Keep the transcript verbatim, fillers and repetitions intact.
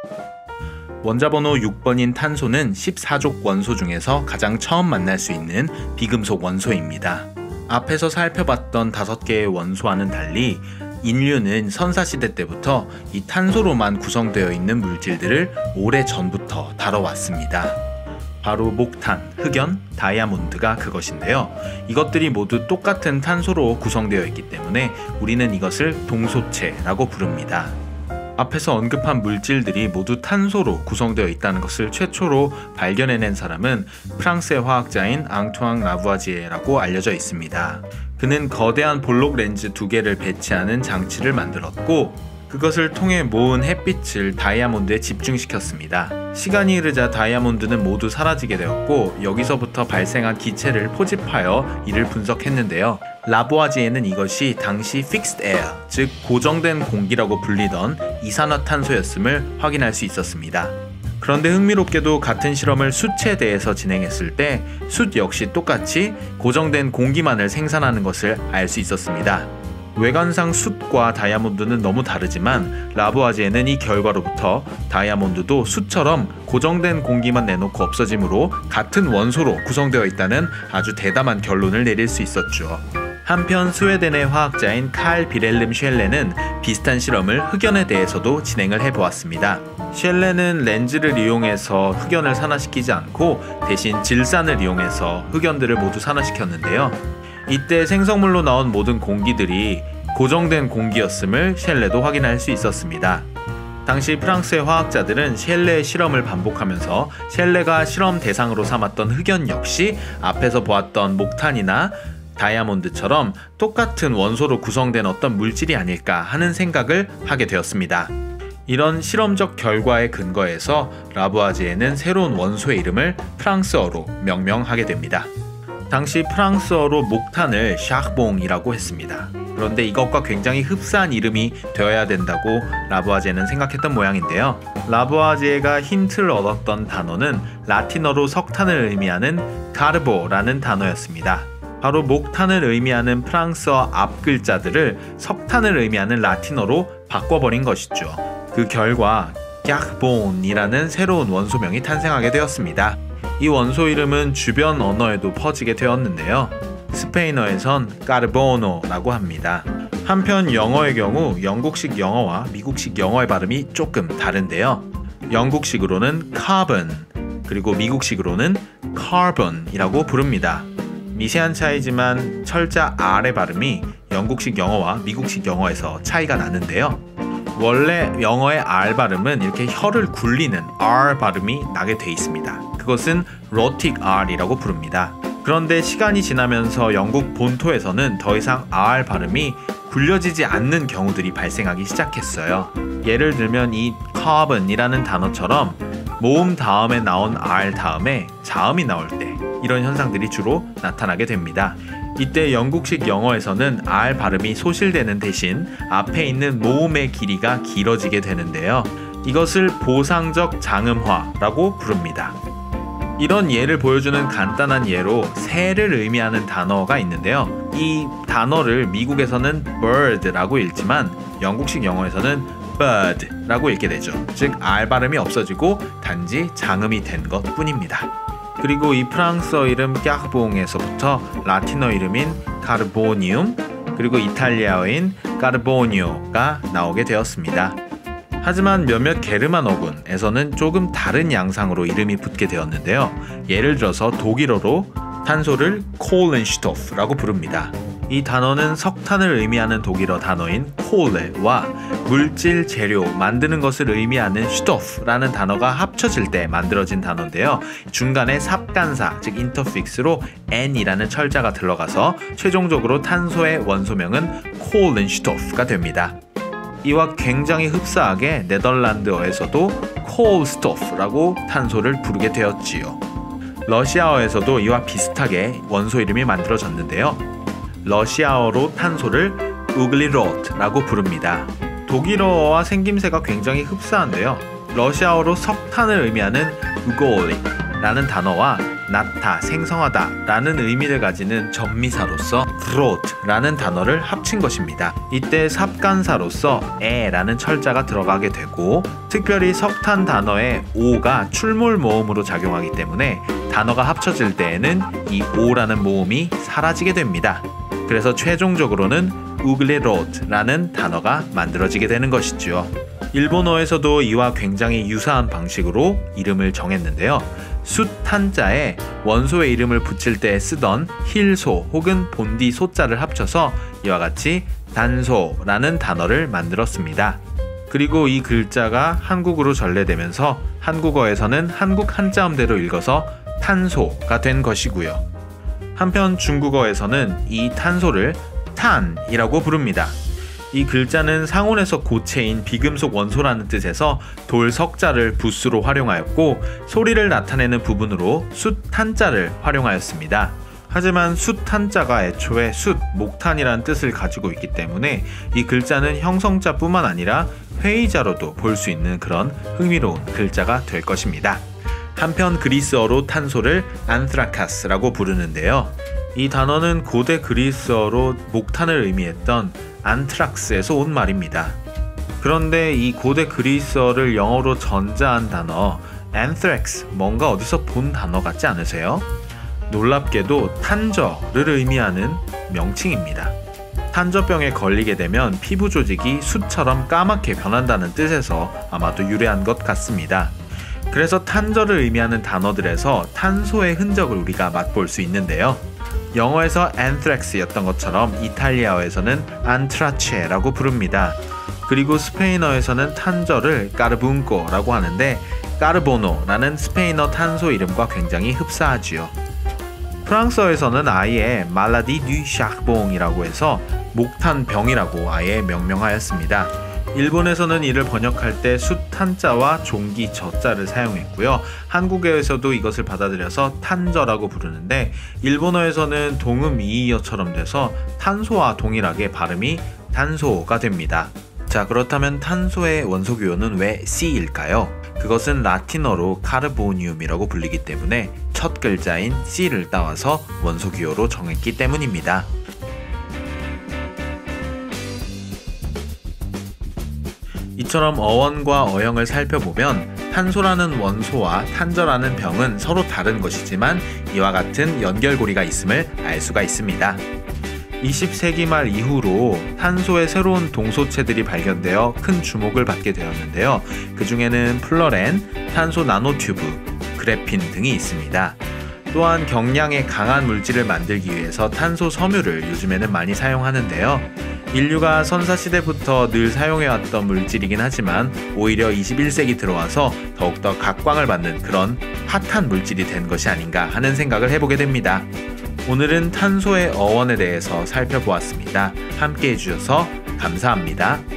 원자번호 육 번인 탄소는 십사족 원소 중에서 가장 처음 만날 수 있는 비금속 원소입니다. 앞에서 살펴봤던 다섯 개의 원소와는 달리 인류는 선사시대 때부터 이 탄소로만 구성되어 있는 물질들을 오래전부터 다뤄왔습니다. 바로 목탄, 흑연, 다이아몬드가 그것인데요. 이것들이 모두 똑같은 탄소로 구성되어 있기 때문에 우리는 이것을 동소체라고 부릅니다. 앞에서 언급한 물질들이 모두 탄소로 구성되어 있다는 것을 최초로 발견해낸 사람은 프랑스의 화학자인 앙투앙 라부아지에라고 알려져 있습니다. 그는 거대한 볼록 렌즈 두 개를 배치하는 장치를 만들었고 그것을 통해 모은 햇빛을 다이아몬드에 집중시켰습니다. 시간이 흐르자 다이아몬드는 모두 사라지게 되었고 여기서부터 발생한 기체를 포집하여 이를 분석했는데요. 라부아지에는 이것이 당시 fixed air, 즉 고정된 공기라고 불리던 이산화탄소였음을 확인할 수 있었습니다. 그런데 흥미롭게도 같은 실험을 숯에 대해서 진행했을 때 숯 역시 똑같이 고정된 공기만을 생산하는 것을 알 수 있었습니다. 외관상 숯과 다이아몬드는 너무 다르지만 라부아지에는 이 결과로부터 다이아몬드도 숯처럼 고정된 공기만 내놓고 없어지므로 같은 원소로 구성되어 있다는 아주 대담한 결론을 내릴 수 있었죠. 한편 스웨덴의 화학자인 칼 비렐름 쉘레는 비슷한 실험을 흑연에 대해서도 진행을 해보았습니다. 쉘레는 렌즈를 이용해서 흑연을 산화시키지 않고 대신 질산을 이용해서 흑연들을 모두 산화시켰는데요. 이때 생성물로 나온 모든 공기들이 고정된 공기였음을 쉘레도 확인할 수 있었습니다. 당시 프랑스의 화학자들은 쉘레의 실험을 반복하면서 쉘레가 실험 대상으로 삼았던 흑연 역시 앞에서 보았던 목탄이나 다이아몬드처럼 똑같은 원소로 구성된 어떤 물질이 아닐까 하는 생각을 하게 되었습니다. 이런 실험적 결과에 근거해서 라부아지에는 새로운 원소의 이름을 프랑스어로 명명하게 됩니다. 당시 프랑스어로 목탄을 샤르봉이라고 했습니다. 그런데 이것과 굉장히 흡사한 이름이 되어야 된다고 라부아지에는 생각했던 모양인데요. 라부아지에가 힌트를 얻었던 단어는 라틴어로 석탄을 의미하는 카르보라는 단어였습니다. 바로 목탄을 의미하는 프랑스어 앞 글자들을 석탄을 의미하는 라틴어로 바꿔버린 것이죠. 그 결과 캬르본이라는 새로운 원소명이 탄생하게 되었습니다. 이 원소 이름은 주변 언어에도 퍼지게 되었는데요. 스페인어에선 까르보노라고 합니다. 한편 영어의 경우 영국식 영어와 미국식 영어의 발음이 조금 다른데요. 영국식으로는 carbon, 그리고 미국식으로는 carbon이라고 부릅니다. 미세한 차이지만 철자 R의 발음이 영국식 영어와 미국식 영어에서 차이가 나는데요. 원래 영어의 R 발음은 이렇게 혀를 굴리는 R 발음이 나게 돼 있습니다. 그것은 로틱 R이라고 부릅니다. 그런데 시간이 지나면서 영국 본토에서는 더 이상 R 발음이 굴려지지 않는 경우들이 발생하기 시작했어요. 예를 들면 이 carbon이라는 단어처럼 모음 다음에 나온 R 다음에 자음이 나올 때 이런 현상들이 주로 나타나게 됩니다. 이때 영국식 영어에서는 R 발음이 소실되는 대신 앞에 있는 모음의 길이가 길어지게 되는데요. 이것을 보상적 장음화라고 부릅니다. 이런 예를 보여주는 간단한 예로 새를 의미하는 단어가 있는데요. 이 단어를 미국에서는 bird라고 읽지만 영국식 영어에서는 bird라고 읽게 되죠. 즉 R 발음이 없어지고 단지 장음이 된 것 뿐입니다. 그리고 이 프랑스어 이름 캬르봉에서부터 라틴어 이름인 카르보니움, 그리고 이탈리아어인 카르보니오가 나오게 되었습니다. 하지만 몇몇 게르만 어군에서는 조금 다른 양상으로 이름이 붙게 되었는데요. 예를 들어서 독일어로 탄소를 콜렌슈토프라고 부릅니다. 이 단어는 석탄을 의미하는 독일어 단어인 콜레와 물질, 재료, 만드는 것을 의미하는 슈토프라는 단어가 합쳐질 때 만들어진 단어인데요. 중간에 삽간사, 즉 인터픽스로 N이라는 철자가 들어가서 최종적으로 탄소의 원소명은 콜렌슈토프가 됩니다. 이와 굉장히 흡사하게 네덜란드어에서도 콜스토프라고 탄소를 부르게 되었지요. 러시아어에서도 이와 비슷하게 원소 이름이 만들어졌는데요. 러시아어로 탄소를 우글리로트라고 부릅니다. 독일어와 생김새가 굉장히 흡사한데요. 러시아어로 석탄을 의미하는 우골리라는 단어와 낳다, 생성하다 라는 의미를 가지는 전미사로서 growth 라는 단어를 합친 것입니다. 이때 삽간사로서 에 라는 철자가 들어가게 되고, 특별히 석탄 단어의 오가 출몰 모음으로 작용하기 때문에 단어가 합쳐질 때에는 이 오라는 모음이 사라지게 됩니다. 그래서 최종적으로는 우글레로트라는 단어가 만들어지게 되는 것이죠. 일본어에서도 이와 굉장히 유사한 방식으로 이름을 정했는데요. 숫탄자에 원소의 이름을 붙일 때 쓰던 힐소 혹은 본디 소자를 합쳐서 이와 같이 단소라는 단어를 만들었습니다. 그리고 이 글자가 한국으로 전래되면서 한국어에서는 한국 한자음대로 읽어서 탄소가 된 것이고요. 한편 중국어에서는 이 탄소를 탄이라고 부릅니다. 이 글자는 상온에서 고체인 비금속 원소라는 뜻에서 돌 석자를 붓으로 활용하였고, 소리를 나타내는 부분으로 숫탄자를 활용하였습니다. 하지만 숫탄자가 애초에 숫, 목탄이라는 뜻을 가지고 있기 때문에 이 글자는 형성자뿐만 아니라 회의자로도 볼 수 있는 그런 흥미로운 글자가 될 것입니다. 한편 그리스어로 탄소를 안트라카스라고 부르는데요. 이 단어는 고대 그리스어로 목탄을 의미했던 안트락스에서 온 말입니다. 그런데 이 고대 그리스어를 영어로 전자한 단어 anthrax, 뭔가 어디서 본 단어 같지 않으세요? 놀랍게도 탄저를 의미하는 명칭입니다. 탄저병에 걸리게 되면 피부 조직이 숯처럼 까맣게 변한다는 뜻에서 아마도 유래한 것 같습니다. 그래서 탄저를 의미하는 단어들에서 탄소의 흔적을 우리가 맛볼 수 있는데요. 영어에서 anthrax였던 것처럼 이탈리아어에서는 안트라체라고 부릅니다. 그리고 스페인어에서는 탄저를 까르bunco라고 하는데, 까르보노라는 스페인어 탄소 이름과 굉장히 흡사하지요. 프랑스어에서는 아예 말라디 듀 샤봉이라고 해서 목탄병이라고 아예 명명하였습니다. 일본에서는 이를 번역할 때 숫탄자와 종기 저자를 사용했고요. 한국에서도 이것을 받아들여서 탄저라고 부르는데, 일본어에서는 동음 이의어처럼 돼서 탄소와 동일하게 발음이 탄소가 됩니다. 자, 그렇다면 탄소의 원소 기호는 왜 C일까요? 그것은 라틴어로 카르보니움이라고 불리기 때문에 첫 글자인 C를 따와서 원소 기호로 정했기 때문입니다. 이처럼 어원과 어형을 살펴보면 탄소라는 원소와 탄저라는 병은 서로 다른 것이지만 이와 같은 연결고리가 있음을 알 수가 있습니다. 이십 세기 말 이후로 탄소의 새로운 동소체들이 발견되어 큰 주목을 받게 되었는데요. 그 중에는 플러렌, 탄소 나노튜브, 그래핀 등이 있습니다. 또한 경량의 강한 물질을 만들기 위해서 탄소 섬유를 요즘에는 많이 사용하는데요. 인류가 선사시대부터 늘 사용해왔던 물질이긴 하지만 오히려 이십일 세기 들어와서 더욱더 각광을 받는 그런 핫한 물질이 된 것이 아닌가 하는 생각을 해보게 됩니다. 오늘은 탄소의 어원에 대해서 살펴보았습니다. 함께 해주셔서 감사합니다.